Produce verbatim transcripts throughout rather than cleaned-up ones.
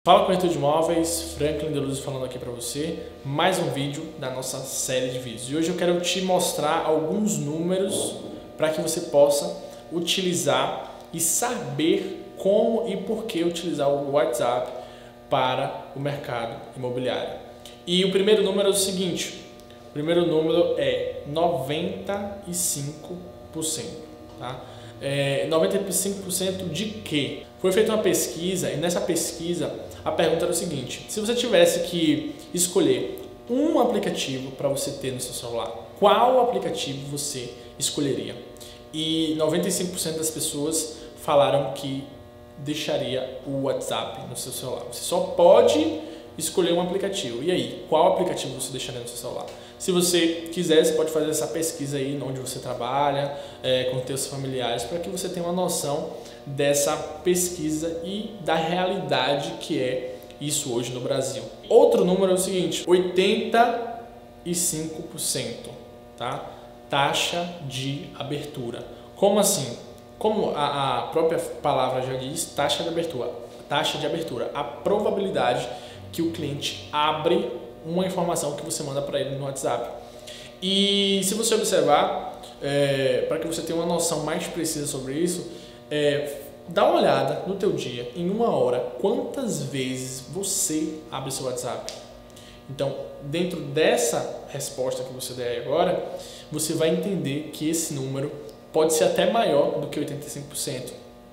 Fala, corretor de imóveis, Franklin Deluzio falando aqui para você, mais um vídeo da nossa série de vídeos. E hoje eu quero te mostrar alguns números para que você possa utilizar e saber como e por que utilizar o WhatsApp para o mercado imobiliário. E o primeiro número é o seguinte, o primeiro número é noventa e cinco por cento, tá? É, noventa e cinco por cento de quê? Foi feita uma pesquisa e nessa pesquisa a pergunta era o seguinte: se você tivesse que escolher um aplicativo para você ter no seu celular, qual aplicativo você escolheria? E noventa e cinco por cento das pessoas falaram que deixaria o WhatsApp no seu celular. Você só pode escolher um aplicativo. E aí, qual aplicativo você deixaria no seu celular? Se você quiser, você pode fazer essa pesquisa aí onde você trabalha, é, com seus familiares, para que você tenha uma noção dessa pesquisa e da realidade que é isso hoje no Brasil. Outro número é o seguinte, oitenta e cinco por cento, tá? Taxa de abertura. Como assim? Como a, a própria palavra já diz, taxa de abertura. Taxa de abertura, a probabilidade que o cliente abre uma informação que você manda para ele no WhatsApp. E se você observar, é, para que você tenha uma noção mais precisa sobre isso, é, dá uma olhada no teu dia, em uma hora, quantas vezes você abre seu WhatsApp. Então, dentro dessa resposta que você der agora, você vai entender que esse número pode ser até maior do que oitenta e cinco por cento.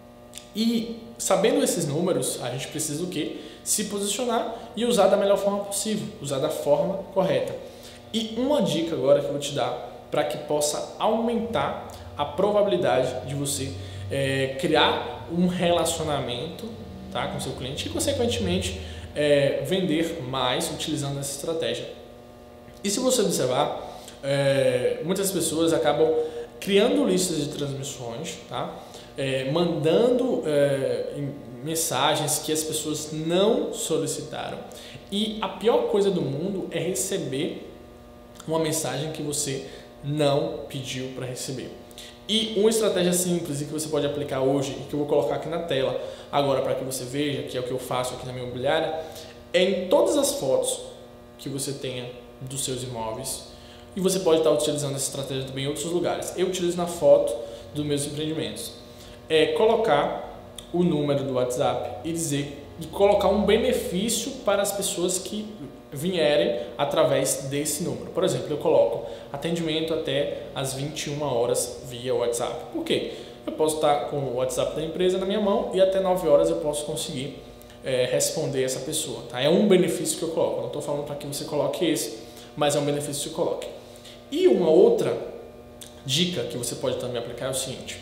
E sabendo esses números, a gente precisa o quê? Se posicionar e usar da melhor forma possível, usar da forma correta. E uma dica agora que eu vou te dar para que possa aumentar a probabilidade de você é, criar um relacionamento, tá, com seu cliente e, consequentemente, é, vender mais utilizando essa estratégia. E se você observar, é, muitas pessoas acabam criando listas de transmissões, tá? É, mandando é, mensagens que as pessoas não solicitaram. E a pior coisa do mundo é receber uma mensagem que você não pediu para receber. E uma estratégia simples e que você pode aplicar hoje e que eu vou colocar aqui na tela agora para que você veja, que é o que eu faço aqui na minha imobiliária, é em todas as fotos que você tenha dos seus imóveis. E você pode estar utilizando essa estratégia também em outros lugares. Eu utilizo na foto dos meus empreendimentos. É colocar o número do WhatsApp e dizer e colocar um benefício para as pessoas que vierem através desse número. Por exemplo, eu coloco atendimento até às vinte e uma horas via WhatsApp. Por quê? Eu posso estar com o WhatsApp da empresa na minha mão e até nove horas eu posso conseguir é, responder essa pessoa. Tá? É um benefício que eu coloco. Não estou falando para que você coloque esse, mas é um benefício que eu coloque. E uma outra dica que você pode também aplicar é o seguinte: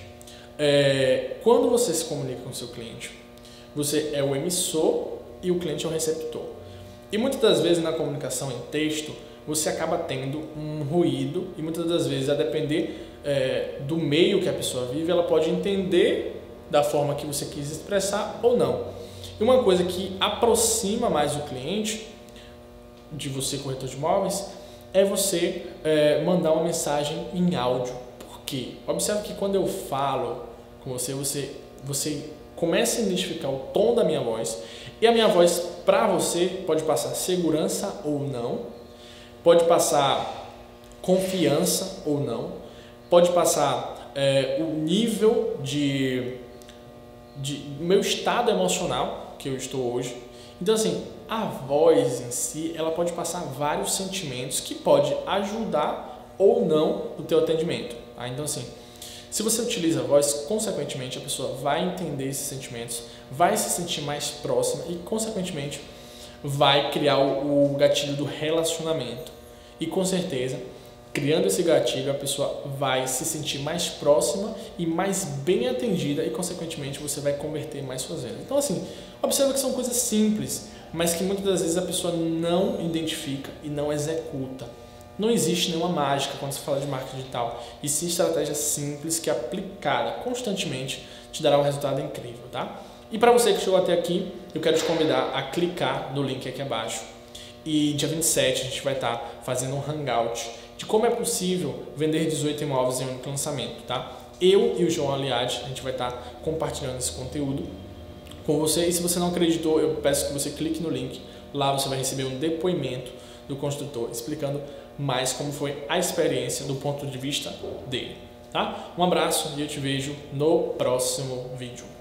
é, quando você se comunica com o seu cliente, você é o emissor e o cliente é o receptor. E muitas das vezes na comunicação em texto, você acaba tendo um ruído e muitas das vezes, a depender é, do meio que a pessoa vive, ela pode entender da forma que você quis expressar ou não. E uma coisa que aproxima mais o cliente de você, corretor de imóveis, é você é, mandar uma mensagem em áudio. Por quê? Observe que quando eu falo com você, você, você começa a identificar o tom da minha voz, e a minha voz para você pode passar segurança ou não, pode passar confiança ou não, pode passar é, o nível de, de meu estado emocional que eu estou hoje. Então, assim, a voz em si, ela pode passar vários sentimentos que pode ajudar ou não no teu atendimento. Tá? Então, assim, se você utiliza a voz, consequentemente, a pessoa vai entender esses sentimentos, vai se sentir mais próxima e, consequentemente, vai criar o, o gatilho do relacionamento. E, com certeza, criando esse gatilho, a pessoa vai se sentir mais próxima e mais bem atendida e, consequentemente, você vai converter mais suas vendas. Então, assim, observa que são coisas simples, mas que muitas das vezes a pessoa não identifica e não executa. Não existe nenhuma mágica quando se fala de marketing digital, e sim estratégia simples que aplicada constantemente te dará um resultado incrível, tá? E para você que chegou até aqui, eu quero te convidar a clicar no link aqui abaixo. E dia vinte e sete a gente vai estar fazendo um hangout de como é possível vender dezoito imóveis em um único lançamento, tá? Eu e o João Aliade, a gente vai estar compartilhando esse conteúdo com você. E se você não acreditou, eu peço que você clique no link. Lá você vai receber um depoimento do construtor explicando mais como foi a experiência do ponto de vista dele. Tá? Um abraço e eu te vejo no próximo vídeo.